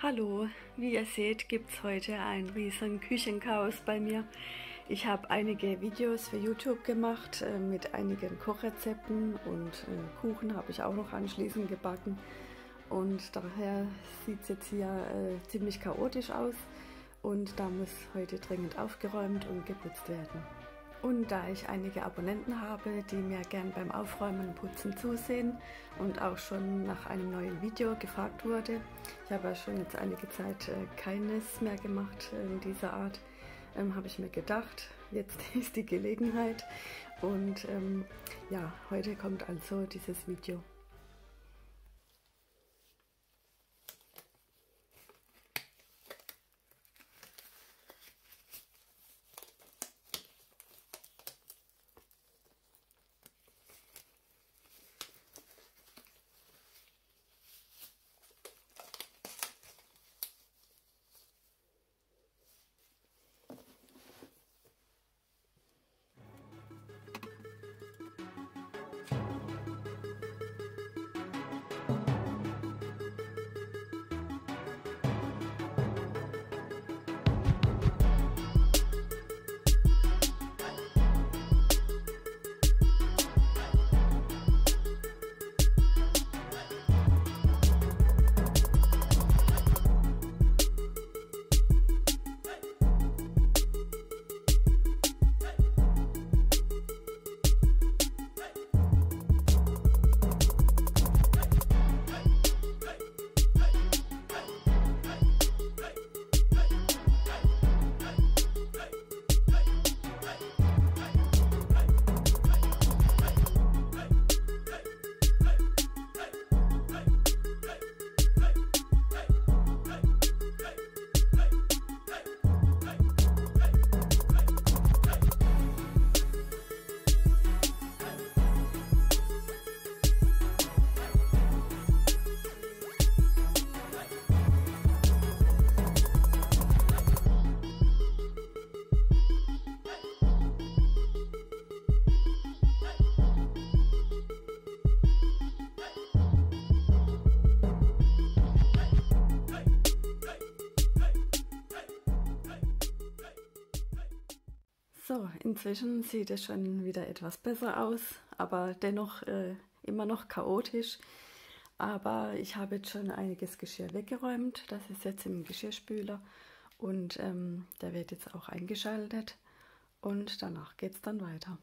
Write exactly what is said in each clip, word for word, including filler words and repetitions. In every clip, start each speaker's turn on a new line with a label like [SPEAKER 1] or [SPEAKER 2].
[SPEAKER 1] Hallo, wie ihr seht, gibt es heute ein riesen Küchenchaos bei mir. Ich habe einige Videos für YouTube gemacht äh, mit einigen Kochrezepten und äh, Kuchen habe ich auch noch anschließend gebacken. Und daher sieht es jetzt hier äh, ziemlich chaotisch aus und da muss heute dringend aufgeräumt und geputzt werden. Und da ich einige Abonnenten habe, die mir gern beim Aufräumen und Putzen zusehen und auch schon nach einem neuen Video gefragt wurde, ich habe ja schon jetzt einige Zeit äh, keines mehr gemacht äh, in dieser Art, ähm, habe ich mir gedacht, jetzt ist die Gelegenheit und ähm, ja, heute kommt also dieses Video. So, inzwischen sieht es schon wieder etwas besser aus, aber dennoch äh, immer noch chaotisch. Aber ich habe jetzt schon einiges Geschirr weggeräumt. Das ist jetzt im Geschirrspüler und ähm, der wird jetzt auch eingeschaltet und danach geht es dann weiter.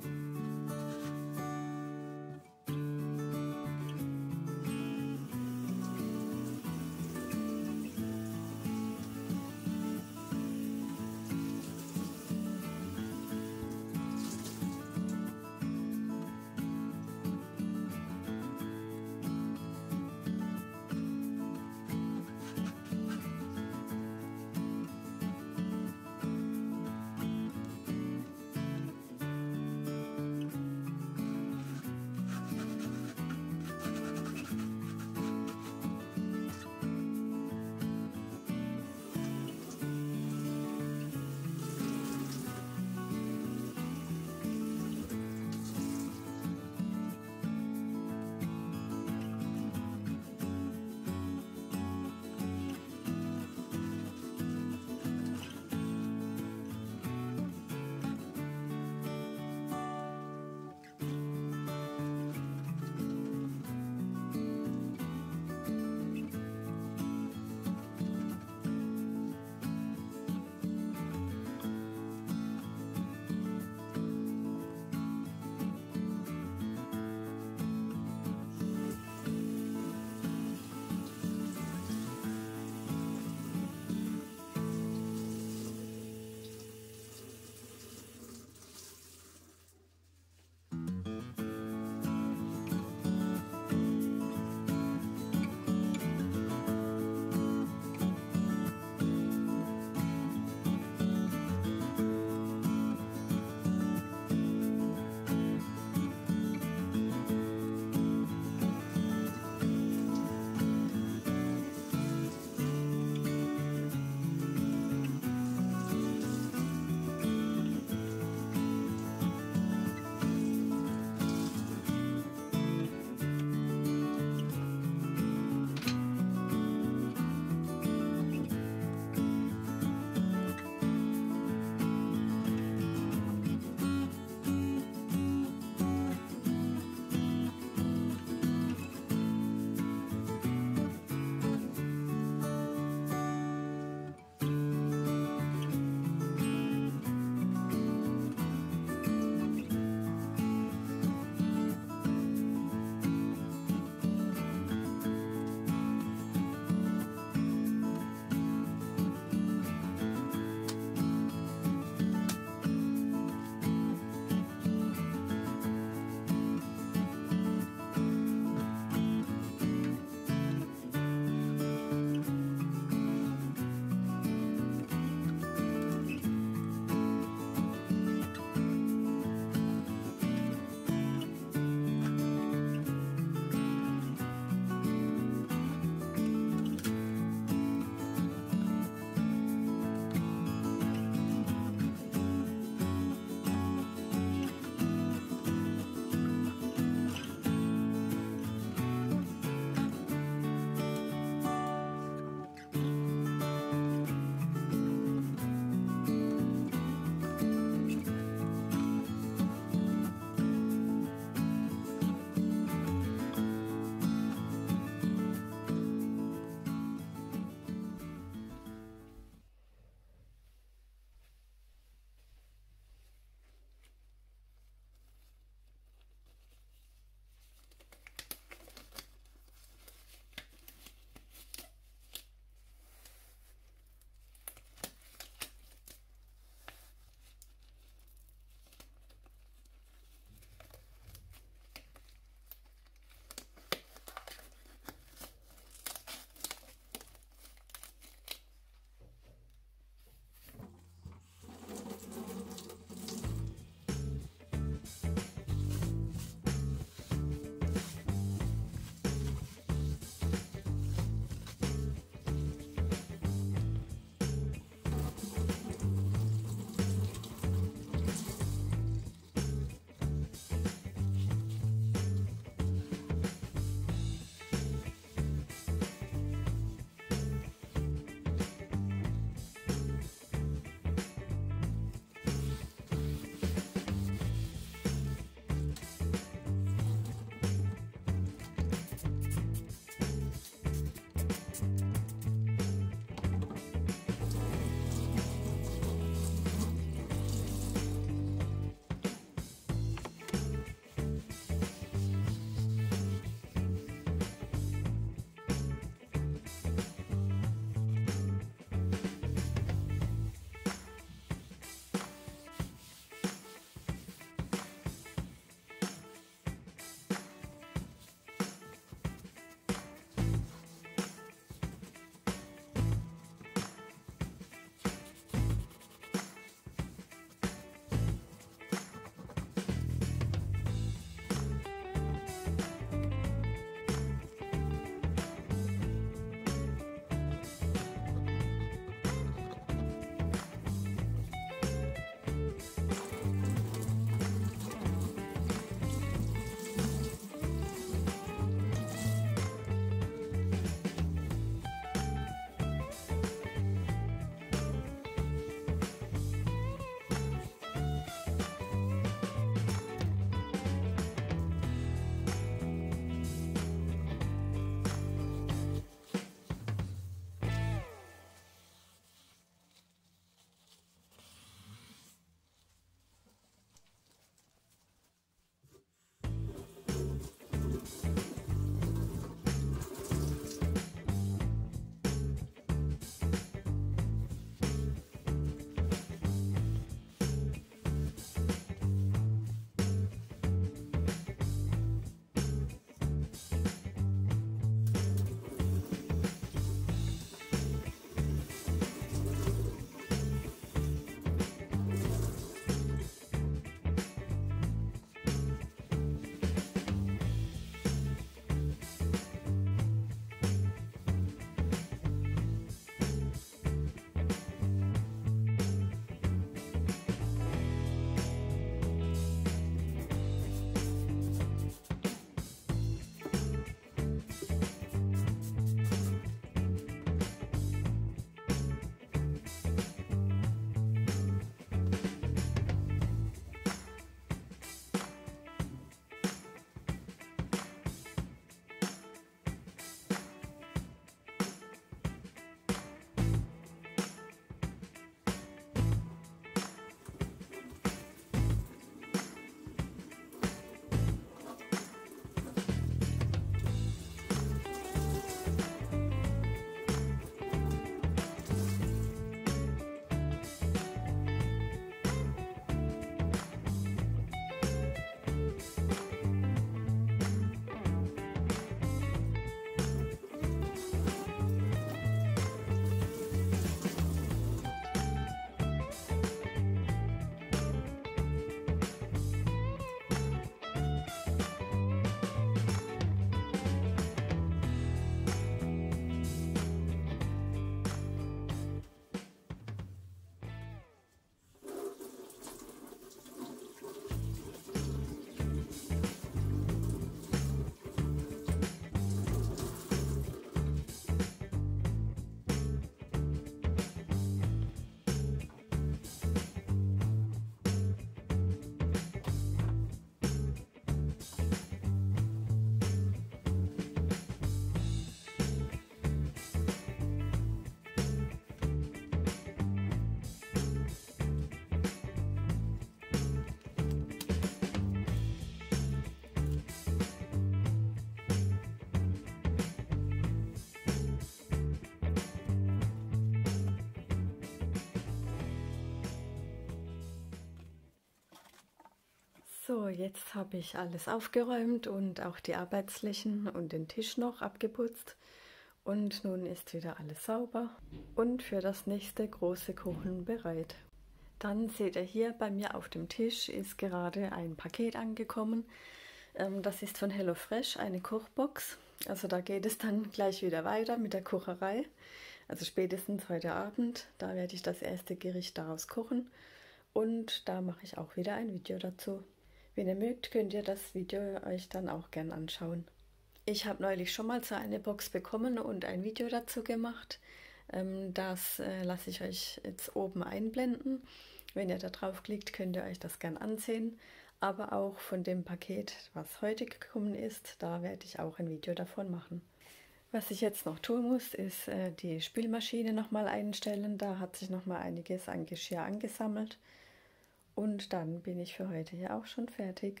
[SPEAKER 1] So, jetzt habe ich alles aufgeräumt und auch die Arbeitsflächen und den Tisch noch abgeputzt. Und nun ist wieder alles sauber und für das nächste große Kochen bereit. Dann seht ihr hier bei mir auf dem Tisch ist gerade ein Paket angekommen. Ähm, das ist von HelloFresh, eine Kochbox. Also da geht es dann gleich wieder weiter mit der Kocherei. Also spätestens heute Abend, da werde ich das erste Gericht daraus kochen. Und da mache ich auch wieder ein Video dazu. Wenn ihr mögt, könnt ihr das Video euch dann auch gern anschauen. Ich habe neulich schon mal so eine Box bekommen und ein Video dazu gemacht. Das lasse ich euch jetzt oben einblenden. Wenn ihr da draufklickt, könnt ihr euch das gern ansehen. Aber auch von dem Paket, was heute gekommen ist, da werde ich auch ein Video davon machen. Was ich jetzt noch tun muss, ist die Spülmaschine nochmal einstellen. Da hat sich nochmal einiges an Geschirr angesammelt. Und dann bin ich für heute ja auch schon fertig.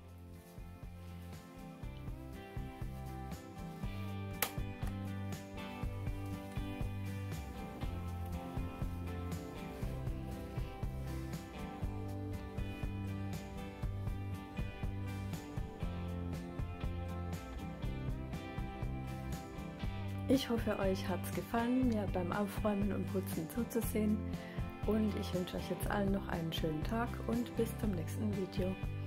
[SPEAKER 1] Ich hoffe, euch hat es gefallen, mir beim Aufräumen und Putzen zuzusehen. Und ich wünsche euch jetzt allen noch einen schönen Tag und bis zum nächsten Video.